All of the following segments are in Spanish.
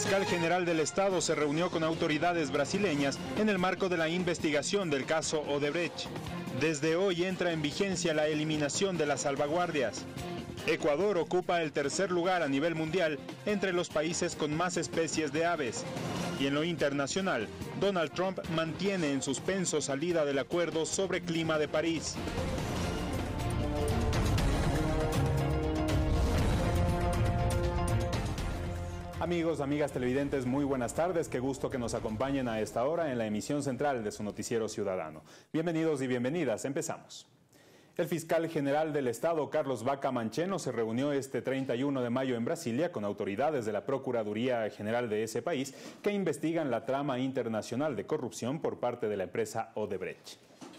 fiscal general del Estado se reunió con autoridades brasileñas en el marco de la investigación del caso Odebrecht. Desde hoy entra en vigencia la eliminación de las salvaguardias. Ecuador ocupa el tercer lugar a nivel mundial entre los países con más especies de aves. Y en lo internacional, Donald Trump mantiene en suspenso salida del acuerdo sobre clima de París. Amigos, amigas televidentes, muy buenas tardes. Qué gusto que nos acompañen a esta hora en la emisión central de su noticiero ciudadano. Bienvenidos y bienvenidas. Empezamos. El fiscal general del Estado, Carlos Vaca Mancheno, se reunió este 31 de mayo en Brasilia con autoridades de la Procuraduría General de ese país que investigan la trama internacional de corrupción por parte de la empresa Odebrecht.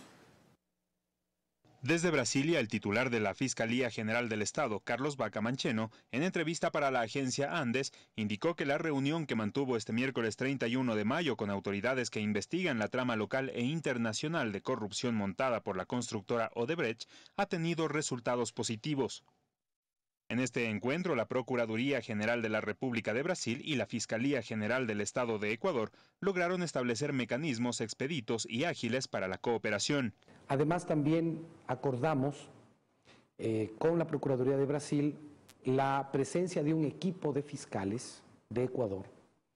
Desde Brasilia, el titular de la Fiscalía General del Estado, Carlos Vaca Mancheno, en entrevista para la agencia Andes, indicó que la reunión que mantuvo este miércoles 31 de mayo con autoridades que investigan la trama local e internacional de corrupción montada por la constructora Odebrecht ha tenido resultados positivos. En este encuentro, la Procuraduría General de la República de Brasil y la Fiscalía General del Estado de Ecuador lograron establecer mecanismos expeditos y ágiles para la cooperación. Además, también acordamos con la Procuraduría de Brasil la presencia de un equipo de fiscales de Ecuador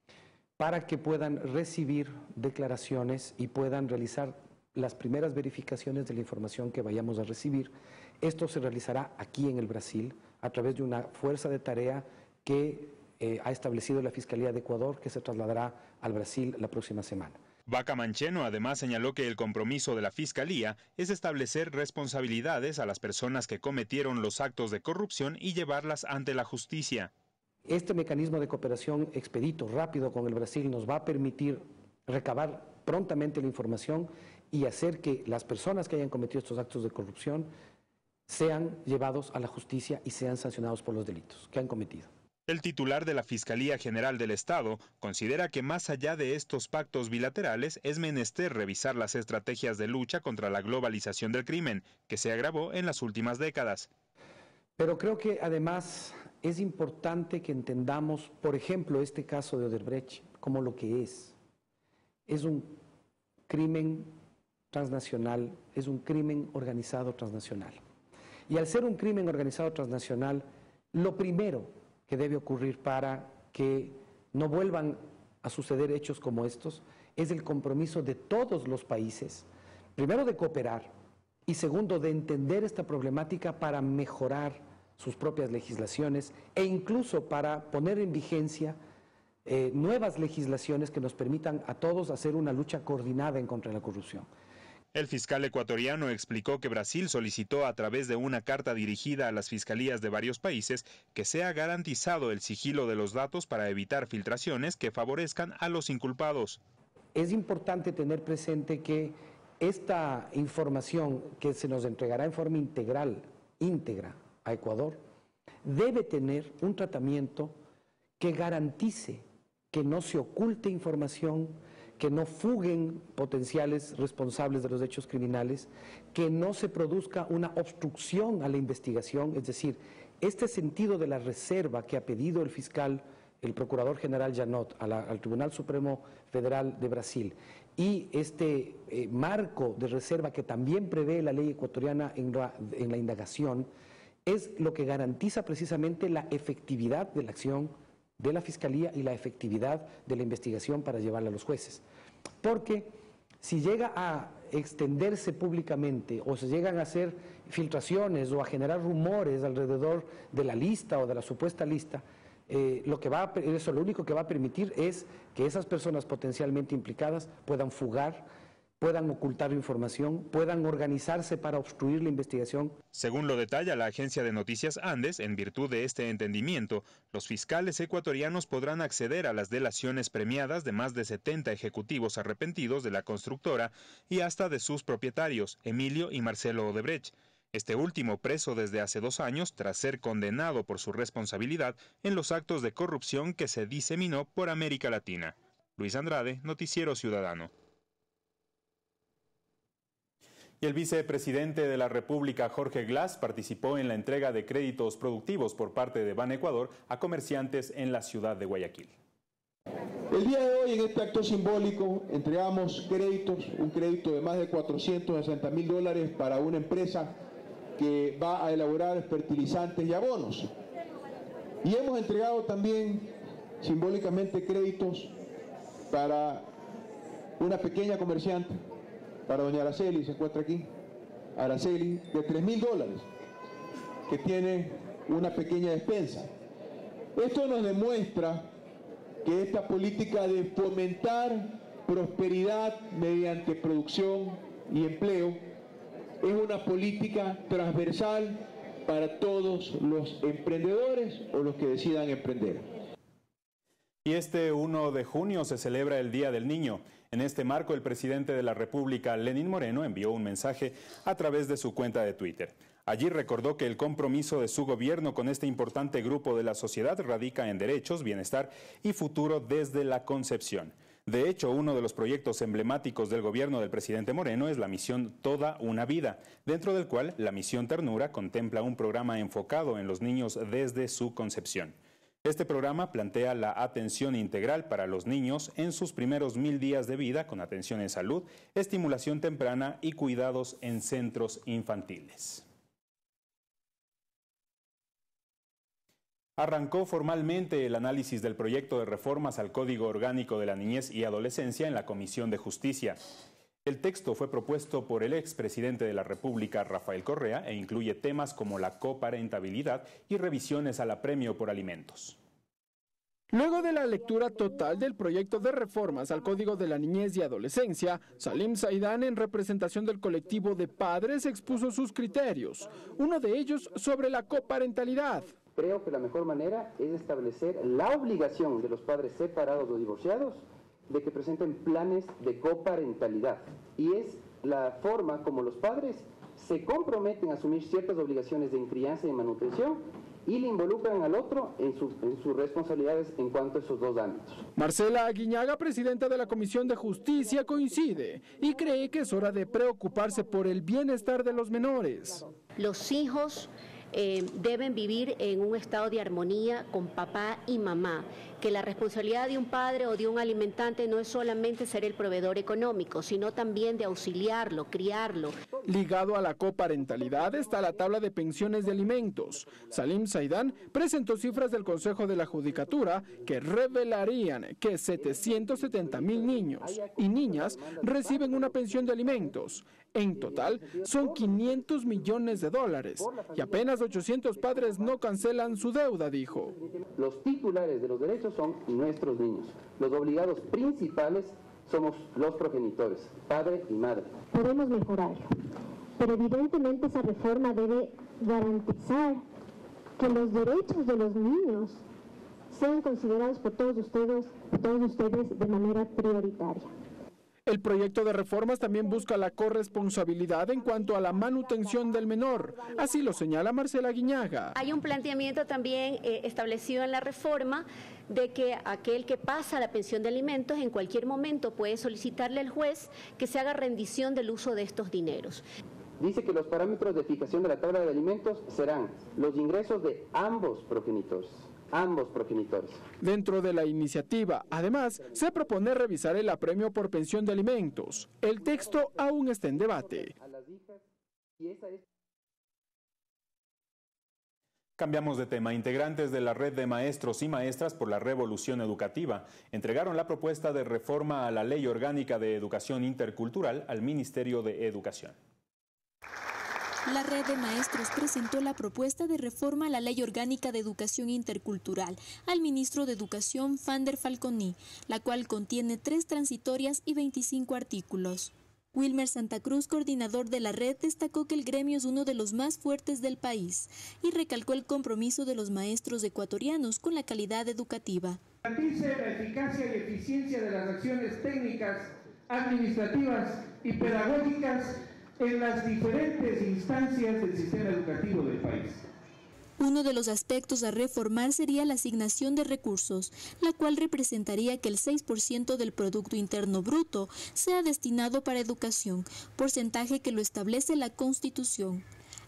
para que puedan recibir declaraciones y puedan realizar las primeras verificaciones de la información que vayamos a recibir. Esto se realizará aquí en el Brasil a través de una fuerza de tarea que ha establecido la Fiscalía de Ecuador, que se trasladará al Brasil la próxima semana. Vaca Mancheno además señaló que el compromiso de la Fiscalía es establecer responsabilidades a las personas que cometieron los actos de corrupción y llevarlas ante la justicia. Este mecanismo de cooperación expedito, rápido con el Brasil nos va a permitir recabar prontamente la información y hacer que las personas que hayan cometido estos actos de corrupción sean llevados a la justicia y sean sancionados por los delitos que han cometido. El titular de la Fiscalía General del Estado considera que más allá de estos pactos bilaterales es menester revisar las estrategias de lucha contra la globalización del crimen, que se agravó en las últimas décadas. Pero creo que además es importante que entendamos, por ejemplo, este caso de Odebrecht como lo que es. Es un crimen transnacional, es un crimen organizado transnacional. Y al ser un crimen organizado transnacional, lo primero que debe ocurrir para que no vuelvan a suceder hechos como estos es el compromiso de todos los países, primero de cooperar y segundo de entender esta problemática para mejorar sus propias legislaciones e incluso para poner en vigencia nuevas legislaciones que nos permitan a todos hacer una lucha coordinada en contra de la corrupción. El fiscal ecuatoriano explicó que Brasil solicitó a través de una carta dirigida a las fiscalías de varios países que sea garantizado el sigilo de los datos para evitar filtraciones que favorezcan a los inculpados. Es importante tener presente que esta información que se nos entregará en forma íntegra a Ecuador, debe tener un tratamiento que garantice que no se oculte información, que no fuguen potenciales responsables de los hechos criminales, que no se produzca una obstrucción a la investigación, es decir, este sentido de la reserva que ha pedido el fiscal, el procurador general Janot al Tribunal Supremo Federal de Brasil y este marco de reserva que también prevé la ley ecuatoriana en la indagación, es lo que garantiza precisamente la efectividad de la acción de la Fiscalía y la efectividad de la investigación para llevarla a los jueces. Porque si llega a extenderse públicamente o se llegan a hacer filtraciones o a generar rumores alrededor de la lista o de la supuesta lista, lo único que va a permitir es que esas personas potencialmente implicadas puedan fugar, puedan ocultar información, puedan organizarse para obstruir la investigación. Según lo detalla la agencia de noticias Andes, en virtud de este entendimiento, los fiscales ecuatorianos podrán acceder a las delaciones premiadas de más de 70 ejecutivos arrepentidos de la constructora y hasta de sus propietarios, Emilio y Marcelo Odebrecht. Este último preso desde hace 2 años tras ser condenado por su responsabilidad en los actos de corrupción que se diseminó por América Latina. Luis Andrade, Noticiero Ciudadano. Y el vicepresidente de la República, Jorge Glass, participó en la entrega de créditos productivos por parte de Banecuador a comerciantes en la ciudad de Guayaquil. El día de hoy, en este acto simbólico, entregamos créditos, un crédito de más de $460.000 para una empresa que va a elaborar fertilizantes y abonos. Y hemos entregado también simbólicamente créditos para una pequeña comerciante, para doña Araceli, se encuentra aquí, Araceli, de $3.000, que tiene una pequeña despensa. Esto nos demuestra que esta política de fomentar prosperidad mediante producción y empleo es una política transversal para todos los emprendedores o los que decidan emprender. Y este 1 de junio se celebra el Día del Niño. En este marco, el presidente de la República, Lenín Moreno, envió un mensaje a través de su cuenta de Twitter. Allí recordó que el compromiso de su gobierno con este importante grupo de la sociedad radica en derechos, bienestar y futuro desde la concepción. De hecho, uno de los proyectos emblemáticos del gobierno del presidente Moreno es la misión Toda una Vida, dentro del cual la misión Ternura contempla un programa enfocado en los niños desde su concepción. Este programa plantea la atención integral para los niños en sus primeros 1000 días de vida, con atención en salud, estimulación temprana y cuidados en centros infantiles. Arrancó formalmente el análisis del proyecto de reformas al Código Orgánico de la Niñez y Adolescencia en la Comisión de Justicia. El texto fue propuesto por el expresidente de la República, Rafael Correa, e incluye temas como la coparentabilidad y revisiones al apremio por alimentos. Luego de la lectura total del proyecto de reformas al Código de la Niñez y Adolescencia, Salim Saidán, en representación del colectivo de padres, expuso sus criterios, uno de ellos sobre la coparentalidad. Creo que la mejor manera es establecer la obligación de los padres separados o divorciados de que presenten planes de coparentalidad. Y es la forma como los padres se comprometen a asumir ciertas obligaciones de crianza y manutención y le involucran al otro en sus responsabilidades en cuanto a esos dos ámbitos. Marcela Aguiñaga, presidenta de la Comisión de Justicia, coincide y cree que es hora de preocuparse por el bienestar de los menores. Los hijos deben vivir en un estado de armonía con papá y mamá, que la responsabilidad de un padre o de un alimentante no es solamente ser el proveedor económico, sino también de auxiliarlo, criarlo. Ligado a la coparentalidad está la tabla de pensiones de alimentos. Salim Saidán presentó cifras del Consejo de la Judicatura que revelarían que 770,000 niños y niñas reciben una pensión de alimentos. En total, son $500 millones y apenas 800 padres no cancelan su deuda, dijo. Los titulares de los derechos son nuestros niños. Los obligados principales somos los progenitores, padre y madre. Podemos mejorarlo, pero evidentemente esa reforma debe garantizar que los derechos de los niños sean considerados por todos ustedes de manera prioritaria. El proyecto de reformas también busca la corresponsabilidad en cuanto a la manutención del menor. Así lo señala Marcela Aguiñaga. Hay un planteamiento también establecido en la reforma de que aquel que pasa la pensión de alimentos en cualquier momento puede solicitarle al juez que se haga rendición del uso de estos dineros. Dice que los parámetros de fijación de la tabla de alimentos serán los ingresos de ambos progenitores. Dentro de la iniciativa, además, se propone revisar el apremio por pensión de alimentos. El texto aún está en debate. Cambiamos de tema. Integrantes de la Red de Maestros y Maestras por la Revolución Educativa entregaron la propuesta de reforma a la Ley Orgánica de Educación Intercultural al Ministerio de Educación. La Red de Maestros presentó la propuesta de reforma a la Ley Orgánica de Educación Intercultural al ministro de Educación, Fander Falconi, la cual contiene 3 transitorias y 25 artículos. Wilmer Santa Cruz, coordinador de la red, destacó que el gremio es uno de los más fuertes del país y recalcó el compromiso de los maestros ecuatorianos con la calidad educativa. Garantice la eficacia y eficiencia de las acciones técnicas, administrativas y pedagógicas en las diferentes instancias del sistema educativo del país. Uno de los aspectos a reformar sería la asignación de recursos, la cual representaría que el 6% del Producto Interno Bruto sea destinado para educación, porcentaje que lo establece la Constitución.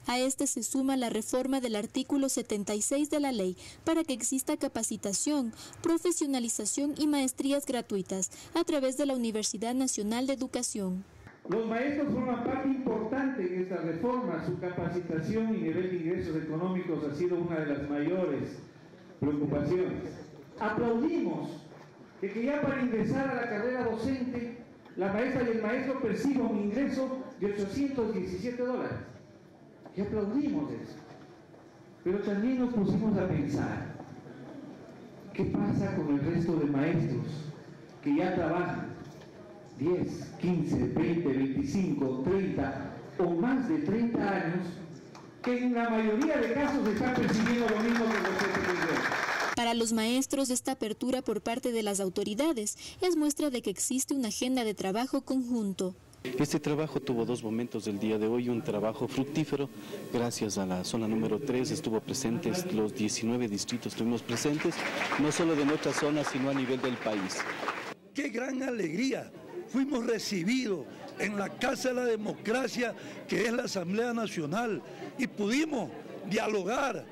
A este se suma la reforma del artículo 76 de la ley para que exista capacitación, profesionalización y maestrías gratuitas a través de la Universidad Nacional de Educación. Los maestros forman parte importante en esta reforma. Su capacitación y nivel de ingresos económicos ha sido una de las mayores preocupaciones. Aplaudimos de que ya para ingresar a la carrera docente, la maestra y el maestro perciban un ingreso de $817. Y aplaudimos eso. Pero también nos pusimos a pensar, ¿qué pasa con el resto de maestros que ya trabajan 10, 15, 20, 25, 30 o más de 30 años, que en la mayoría de casos están percibiendo lo mismo que los estudiantes? Para los maestros, esta apertura por parte de las autoridades es muestra de que existe una agenda de trabajo conjunto. Este trabajo tuvo dos momentos del día de hoy, un trabajo fructífero. Gracias a la zona número 3 estuvo presentes, los 19 distritos estuvimos presentes, no solo de nuestra zona, sino a nivel del país. ¡Qué gran alegría! Fuimos recibidos en la Casa de la Democracia, que es la Asamblea Nacional, y pudimos dialogar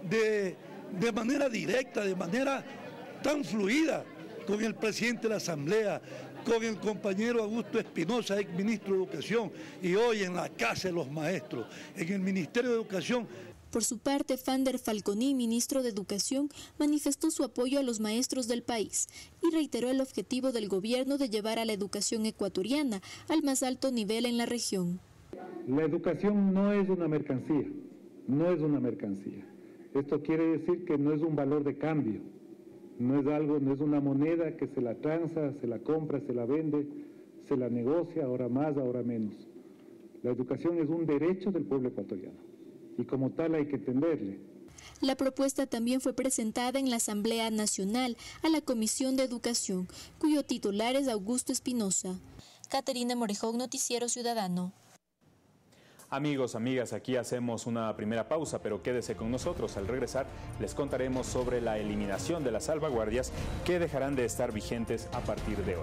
de manera directa, de manera tan fluida con el presidente de la Asamblea, con el compañero Augusto Espinosa, ex ministro de Educación, y hoy en la Casa de los Maestros, en el Ministerio de Educación. Por su parte, Fander Falconi, ministro de Educación, manifestó su apoyo a los maestros del país y reiteró el objetivo del gobierno de llevar a la educación ecuatoriana al más alto nivel en la región. La educación no es una mercancía, no es una mercancía. Esto quiere decir que no es un valor de cambio, no es una moneda que se la tranza, se la compra, se la vende, se la negocia, ahora más, ahora menos. La educación es un derecho del pueblo ecuatoriano y como tal hay que entenderle. La propuesta también fue presentada en la Asamblea Nacional a la Comisión de Educación, cuyo titular es Augusto Espinosa. Caterina Morejón, Noticiero Ciudadano. Amigos, amigas, aquí hacemos una primera pausa, pero quédese con nosotros. Al regresar les contaremos sobre la eliminación de las salvaguardias que dejarán de estar vigentes a partir de hoy.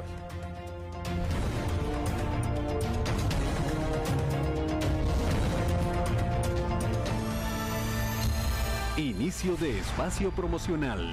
Inicio de espacio promocional.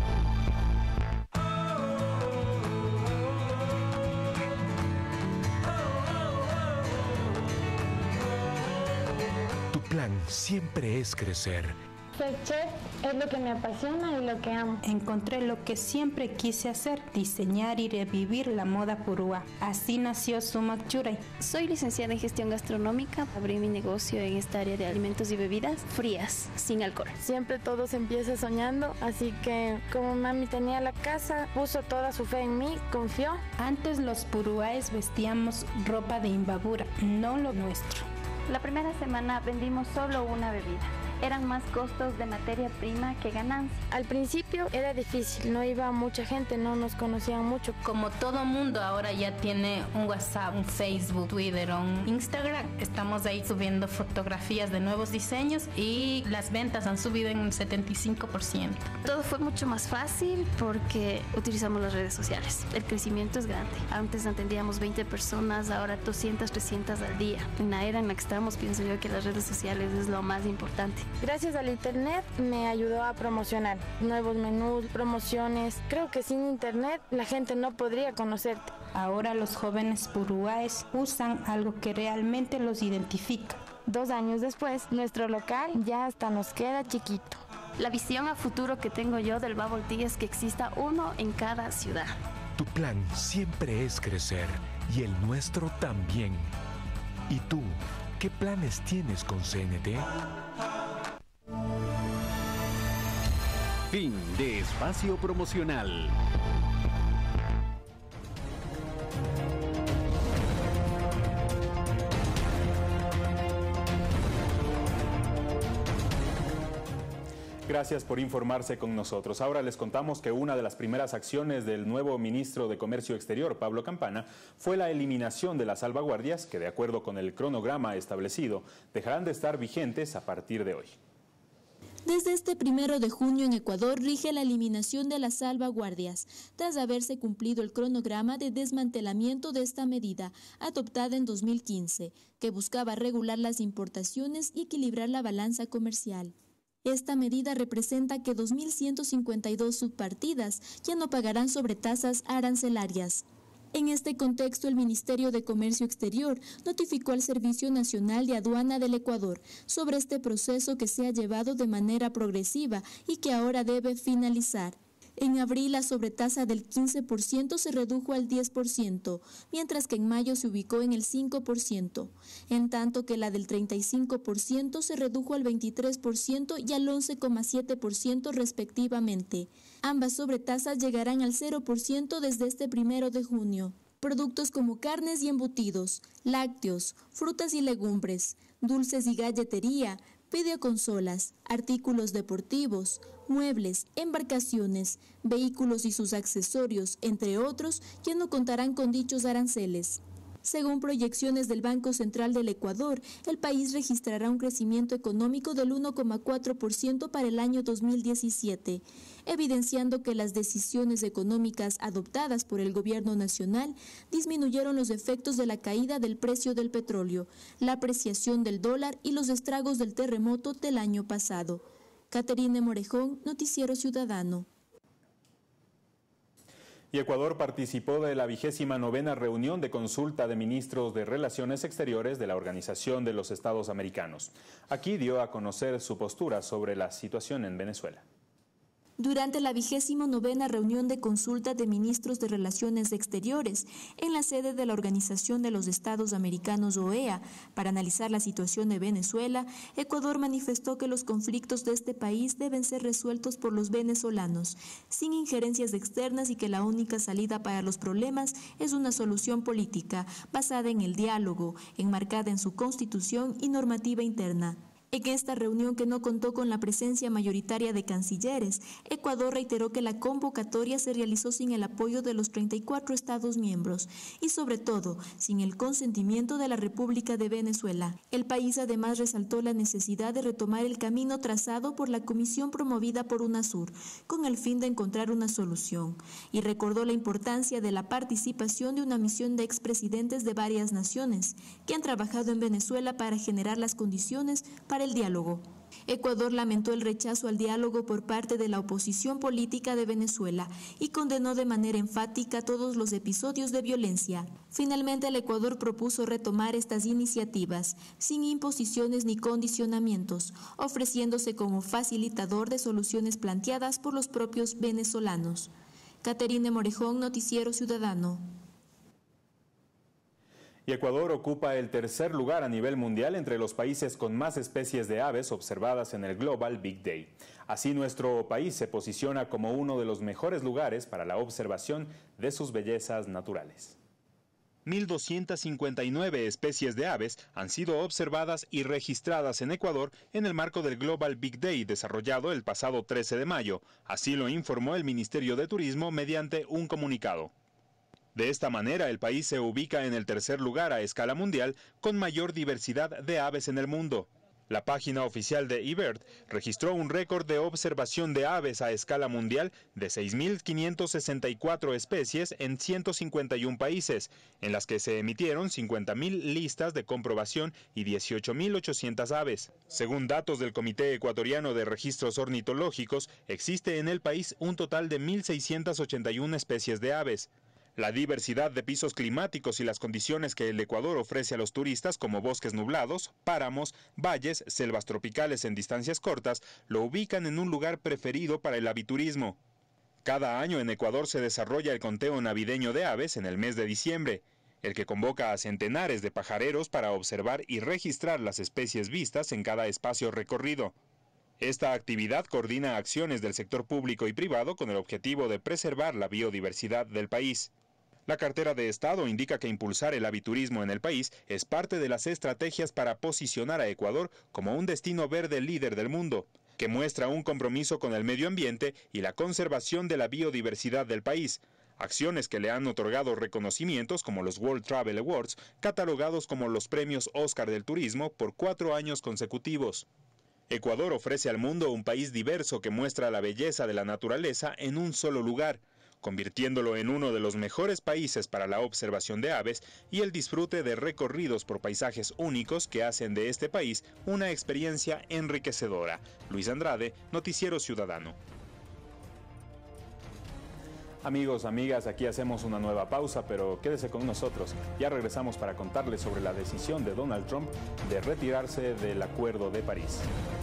Tu plan siempre es crecer. Ser chef es lo que me apasiona y lo que amo. Encontré lo que siempre quise hacer, diseñar y revivir la moda purúa. Así nació Sumac Churay. Soy licenciada en gestión gastronómica. Abrí mi negocio en esta área de alimentos y bebidas frías, sin alcohol. Siempre todo se empieza soñando, así que como mami tenía la casa, puso toda su fe en mí, confió. Antes los purúaes vestíamos ropa de Imbabura, no lo nuestro. La primera semana vendimos solo una bebida. Eran más costos de materia prima que ganancia. Al principio era difícil, no iba mucha gente, no nos conocían mucho. Como todo mundo ahora ya tiene un WhatsApp, un Facebook, Twitter, un Instagram, estamos ahí subiendo fotografías de nuevos diseños y las ventas han subido en un 75%. Todo fue mucho más fácil porque utilizamos las redes sociales. El crecimiento es grande. Antes atendíamos 20 personas, ahora 200, 300 al día. En la era en la que estamos, pienso yo que las redes sociales es lo más importante. Gracias al internet me ayudó a promocionar nuevos menús, promociones. Creo que sin internet la gente no podría conocerte. Ahora los jóvenes purúaes usan algo que realmente los identifica. 2 años después, nuestro local ya hasta nos queda chiquito. La visión a futuro que tengo yo del bubble tea es que exista uno en cada ciudad. Tu plan siempre es crecer y el nuestro también. ¿Y tú, qué planes tienes con CNT? Fin de espacio promocional. Gracias por informarse con nosotros. Ahora les contamos que una de las primeras acciones del nuevo ministro de Comercio Exterior, Pablo Campana, fue la eliminación de las salvaguardias que, de acuerdo con el cronograma establecido, dejarán de estar vigentes a partir de hoy. Desde este 1 de junio en Ecuador rige la eliminación de las salvaguardias, tras haberse cumplido el cronograma de desmantelamiento de esta medida, adoptada en 2015, que buscaba regular las importaciones y equilibrar la balanza comercial. Esta medida representa que 2.152 subpartidas ya no pagarán sobretasas arancelarias. En este contexto, el Ministerio de Comercio Exterior notificó al Servicio Nacional de Aduana del Ecuador sobre este proceso que se ha llevado de manera progresiva y que ahora debe finalizar. En abril, la sobretasa del 15% se redujo al 10%, mientras que en mayo se ubicó en el 5%, en tanto que la del 35% se redujo al 23% y al 11,7% respectivamente. Ambas sobretasas llegarán al 0% desde este 1 de junio. Productos como carnes y embutidos, lácteos, frutas y legumbres, dulces y galletería, videoconsolas, artículos deportivos, muebles, embarcaciones, vehículos y sus accesorios, entre otros, ya no contarán con dichos aranceles. Según proyecciones del Banco Central del Ecuador, el país registrará un crecimiento económico del 1,4% para el año 2017, evidenciando que las decisiones económicas adoptadas por el gobierno nacional disminuyeron los efectos de la caída del precio del petróleo, la apreciación del dólar y los estragos del terremoto del año pasado. Caterine Morejón, Noticiero Ciudadano. Y Ecuador participó de la 29ª reunión de consulta de ministros de Relaciones Exteriores de la Organización de los Estados Americanos. Aquí dio a conocer su postura sobre la situación en Venezuela. Durante la 29ª reunión de consulta de ministros de Relaciones Exteriores en la sede de la Organización de los Estados Americanos OEA para analizar la situación de Venezuela, Ecuador manifestó que los conflictos de este país deben ser resueltos por los venezolanos, sin injerencias externas, y que la única salida para los problemas es una solución política basada en el diálogo, enmarcada en su constitución y normativa interna. En esta reunión, que no contó con la presencia mayoritaria de cancilleres, Ecuador reiteró que la convocatoria se realizó sin el apoyo de los 34 Estados miembros y, sobre todo, sin el consentimiento de la República de Venezuela. El país además resaltó la necesidad de retomar el camino trazado por la comisión promovida por UNASUR, con el fin de encontrar una solución, y recordó la importancia de la participación de una misión de expresidentes de varias naciones que han trabajado en Venezuela para generar las condiciones para el diálogo. Ecuador lamentó el rechazo al diálogo por parte de la oposición política de Venezuela y condenó de manera enfática todos los episodios de violencia. Finalmente, el Ecuador propuso retomar estas iniciativas sin imposiciones ni condicionamientos, ofreciéndose como facilitador de soluciones planteadas por los propios venezolanos. Caterine Morejón, Noticiero Ciudadano. Y Ecuador ocupa el tercer lugar a nivel mundial entre los países con más especies de aves observadas en el Global Big Day. Así, nuestro país se posiciona como uno de los mejores lugares para la observación de sus bellezas naturales. 1.259 especies de aves han sido observadas y registradas en Ecuador en el marco del Global Big Day desarrollado el pasado 13 de mayo. Así lo informó el Ministerio de Turismo mediante un comunicado. De esta manera, el país se ubica en el tercer lugar a escala mundial con mayor diversidad de aves en el mundo. La página oficial de eBird registró un récord de observación de aves a escala mundial de 6.564 especies en 151 países, en las que se emitieron 50.000 listas de comprobación y 18.800 aves. Según datos del Comité Ecuatoriano de Registros Ornitológicos, existe en el país un total de 1.681 especies de aves. La diversidad de pisos climáticos y las condiciones que el Ecuador ofrece a los turistas, como bosques nublados, páramos, valles, selvas tropicales en distancias cortas, lo ubican en un lugar preferido para el aviturismo. Cada año en Ecuador se desarrolla el conteo navideño de aves en el mes de diciembre, el que convoca a centenares de pajareros para observar y registrar las especies vistas en cada espacio recorrido. Esta actividad coordina acciones del sector público y privado con el objetivo de preservar la biodiversidad del país. La cartera de Estado indica que impulsar el aviturismo en el país es parte de las estrategias para posicionar a Ecuador como un destino verde líder del mundo, que muestra un compromiso con el medio ambiente y la conservación de la biodiversidad del país, acciones que le han otorgado reconocimientos como los World Travel Awards, catalogados como los premios Oscar del turismo por 4 años consecutivos. Ecuador ofrece al mundo un país diverso que muestra la belleza de la naturaleza en un solo lugar, convirtiéndolo en uno de los mejores países para la observación de aves y el disfrute de recorridos por paisajes únicos que hacen de este país una experiencia enriquecedora. Luis Andrade, Noticiero Ciudadano. Amigos, amigas, aquí hacemos una nueva pausa, pero quédese con nosotros. Ya regresamos para contarles sobre la decisión de Donald Trump de retirarse del Acuerdo de París.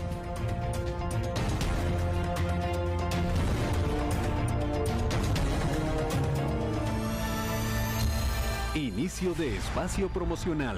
Inicio de espacio promocional.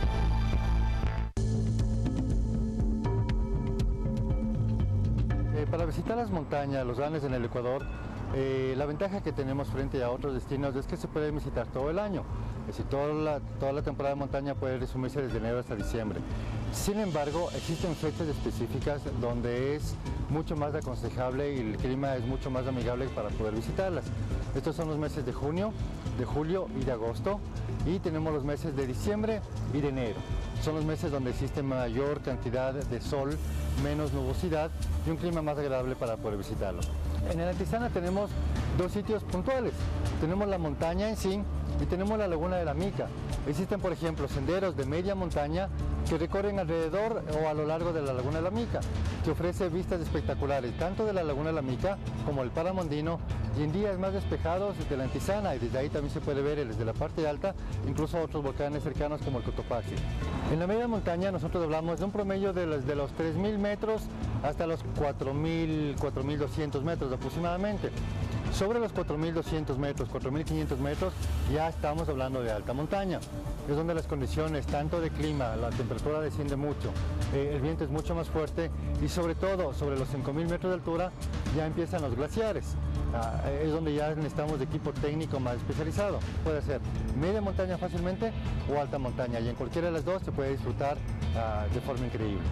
Para visitar las montañas, los Andes en el Ecuador, la ventaja que tenemos frente a otros destinos es que se puede visitar todo el año. Es decir, toda la temporada de montaña puede resumirse desde enero hasta diciembre. Sin embargo, existen fechas específicas donde es mucho más aconsejable y el clima es mucho más amigable para poder visitarlas. Estos son los meses de junio, de julio y de agosto, y tenemos los meses de diciembre y de enero. Son los meses donde existe mayor cantidad de sol, menos nubosidad y un clima más agradable para poder visitarlo. En el Antizana tenemos dos sitios puntuales. Tenemos la montaña en sí y tenemos la Laguna de la Mica. Existen, por ejemplo, senderos de media montaña que recorren alrededor o a lo largo de la Laguna de la Mica, que ofrece vistas espectaculares tanto de la Laguna de la Mica como el Páramo Andino, y en días más despejados de la Antizana, y desde ahí también se puede ver desde la parte alta incluso otros volcanes cercanos como el Cotopaxi. En la media montaña nosotros hablamos de un promedio de los 3.000 metros hasta los 4.200 metros aproximadamente. Sobre los 4.200 metros, 4.500 metros, ya estamos hablando de alta montaña. Es donde las condiciones, tanto de clima, la temperatura desciende mucho, el viento es mucho más fuerte y sobre todo, sobre los 5.000 metros de altura, ya empiezan los glaciares. Es donde ya necesitamos de equipo técnico más especializado. Puede ser media montaña fácilmente o alta montaña, y en cualquiera de las dos se puede disfrutar de forma increíble.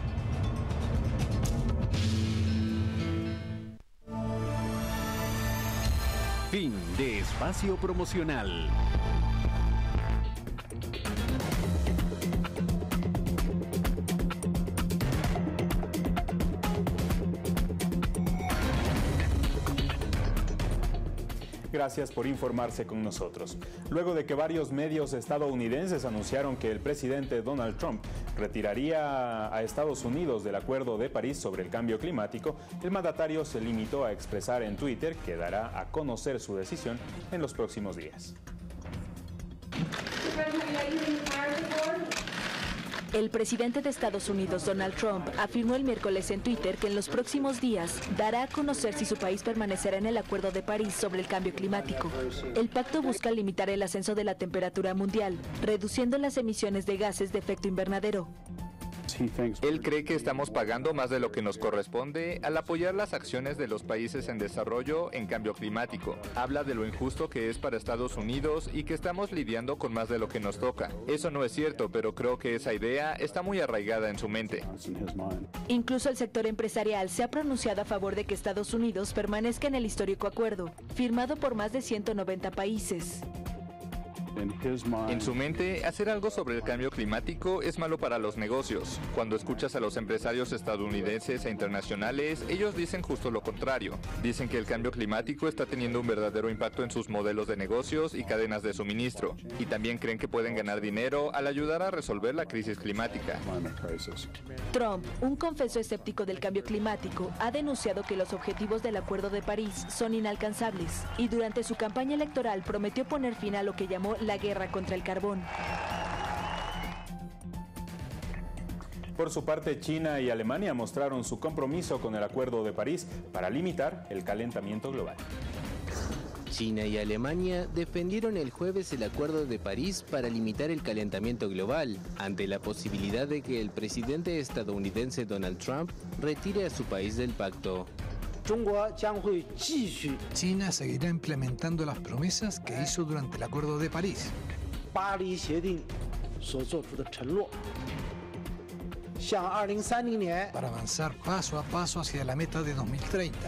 Fin de espacio promocional. Gracias por informarse con nosotros. Luego de que varios medios estadounidenses anunciaron que el presidente Donald Trump retiraría a Estados Unidos del Acuerdo de París sobre el cambio climático, el mandatario se limitó a expresar en Twitter que dará a conocer su decisión en los próximos días. El presidente de Estados Unidos, Donald Trump, afirmó el miércoles en Twitter que en los próximos días dará a conocer si su país permanecerá en el Acuerdo de París sobre el cambio climático. El pacto busca limitar el ascenso de la temperatura mundial, reduciendo las emisiones de gases de efecto invernadero. Él cree que estamos pagando más de lo que nos corresponde al apoyar las acciones de los países en desarrollo en cambio climático. Habla de lo injusto que es para Estados Unidos y que estamos lidiando con más de lo que nos toca. Eso no es cierto, pero creo que esa idea está muy arraigada en su mente. Incluso el sector empresarial se ha pronunciado a favor de que Estados Unidos permanezca en el histórico acuerdo, firmado por más de 190 países. En su mente, hacer algo sobre el cambio climático es malo para los negocios. Cuando escuchas a los empresarios estadounidenses e internacionales, ellos dicen justo lo contrario. Dicen que el cambio climático está teniendo un verdadero impacto en sus modelos de negocios y cadenas de suministro. Y también creen que pueden ganar dinero al ayudar a resolver la crisis climática. Trump, un confeso escéptico del cambio climático, ha denunciado que los objetivos del Acuerdo de París son inalcanzables y durante su campaña electoral prometió poner fin a lo que llamó la guerra contra el carbón. Por su parte, China y Alemania mostraron su compromiso con el Acuerdo de París para limitar el calentamiento global. China y Alemania defendieron el jueves el Acuerdo de París para limitar el calentamiento global, ante la posibilidad de que el presidente estadounidense Donald Trump retire a su país del pacto. China seguirá implementando las promesas que hizo durante el Acuerdo de París. Para avanzar paso a paso hacia la meta de 2030.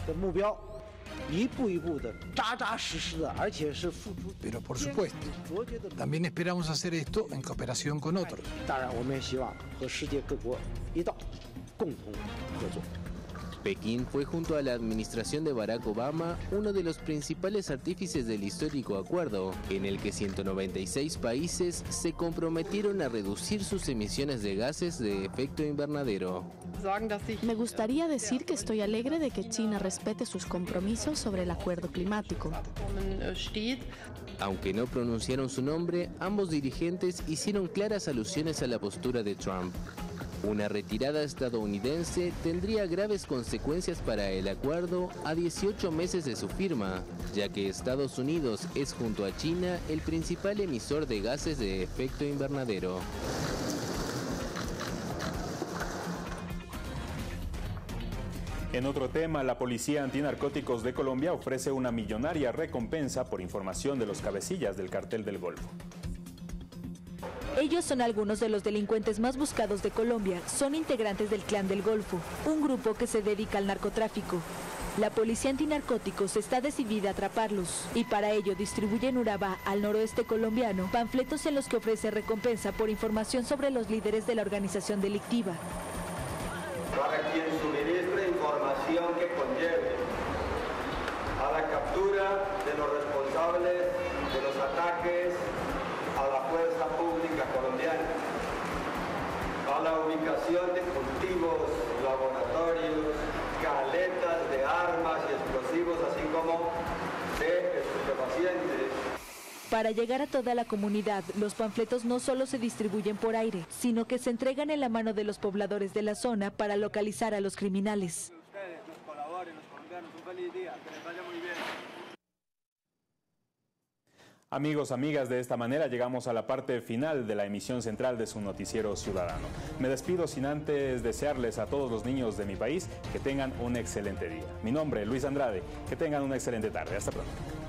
Pero por supuesto, también esperamos hacer esto en cooperación con otros. Pekín fue junto a la administración de Barack Obama uno de los principales artífices del histórico acuerdo, en el que 196 países se comprometieron a reducir sus emisiones de gases de efecto invernadero. Me gustaría decir que estoy alegre de que China respete sus compromisos sobre el acuerdo climático. Aunque no pronunciaron su nombre, ambos dirigentes hicieron claras alusiones a la postura de Trump. Una retirada estadounidense tendría graves consecuencias para el acuerdo a 18 meses de su firma, ya que Estados Unidos es junto a China el principal emisor de gases de efecto invernadero. En otro tema, la Policía Antinarcóticos de Colombia ofrece una millonaria recompensa por información de los cabecillas del Cartel del Golfo. Ellos son algunos de los delincuentes más buscados de Colombia. Son integrantes del Clan del Golfo, un grupo que se dedica al narcotráfico. La Policía Antinarcóticos está decidida a atraparlos y para ello distribuye en Urabá, al noroeste colombiano, panfletos en los que ofrece recompensa por información sobre los líderes de la organización delictiva. Para quien suministre información que conlleve a la captura de los responsables de los ataques a la fuerza pública colombiana, a la ubicación de cultivos, laboratorios, caletas de armas y explosivos, así como de estupefacientes. Para llegar a toda la comunidad, los panfletos no solo se distribuyen por aire, sino que se entregan en la mano de los pobladores de la zona para localizar a los criminales. Ustedes nos colaboren, los colombianos, un feliz día, que les vaya muy bien. Amigos, amigas, de esta manera llegamos a la parte final de la emisión central de su noticiero ciudadano. Me despido sin antes desearles a todos los niños de mi país que tengan un excelente día. Mi nombre es Luis Andrade, que tengan una excelente tarde. Hasta pronto.